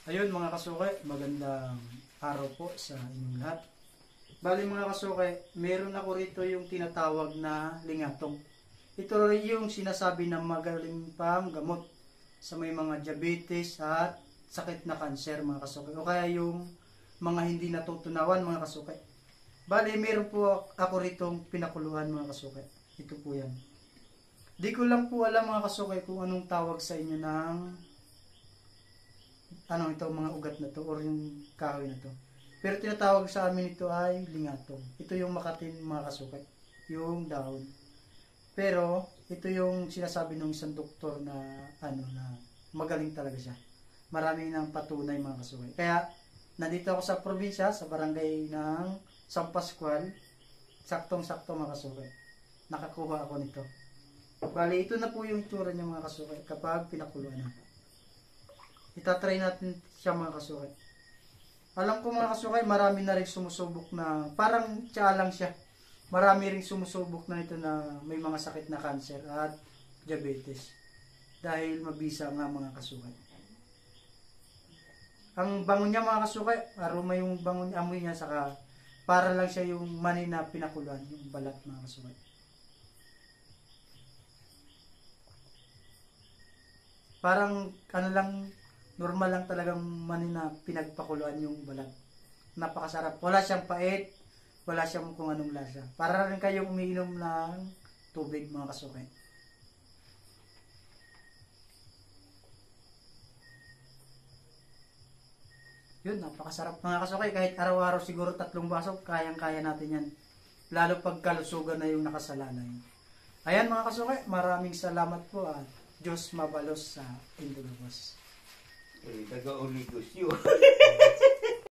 Ayun mga kasuke, magandang araw po sa inyong lahat. Bali mga kasuke, meron ako rito yung tinatawag na lingatong. Ito rin yung sinasabi na magaling pang gamot sa may mga diabetes at sakit na kanser mga kasuke. O kaya yung mga hindi natutunawan mga kasuke. Bali meron po ako ritong pinakuluan mga kasuke. Ito po yan. Di ko lang po alam mga kasuke kung anong tawag sa inyo ng ito mga ugat na to or yung kahoy na to. Pero tinatawag sa amin ito ay lingatong. Ito yung makatin mga kasuke, yung dahon. Pero ito yung sinasabi ng isang doktor na na magaling talaga siya. Marami nang patunay mga kasuke. Kaya nandito ako sa probinsya, sa barangay ng San Pascual, saktong-sakto mga kasuke. Nakakuha ako nito. Bali ito na po yung itsura niya mga kasuke kapag pinakuluan na. Itatry natin siya mga kasuke. Alam ko mga kasuke, marami na rin sumusubok na, parang tiya lang siya. Marami rin sumusubok na ito na may mga sakit na cancer at diabetes. Dahil mabisa nga mga kasuke. Ang bango niya mga kasuke, aroma yung bango niya, amoy niya, saka para lang siya yung mani na pinakuluan, yung balat mga kasuke. Parang lang, normal lang talagang mani na pinagpakuluan yung balat. Napakasarap. Wala siyang pait, wala siyang kung anong lasa. Para rin kayong umiinom ng tubig mga kasuke. Yun, napakasarap mga kasuke. Kahit araw-araw siguro 3 baso, kayang-kaya natin yan. Lalo pag kalusugan na yung nakasalalay. Ayan mga kasuke, maraming salamat po at Diyos mabalos sa Indulogos. Taga-Unigos yun.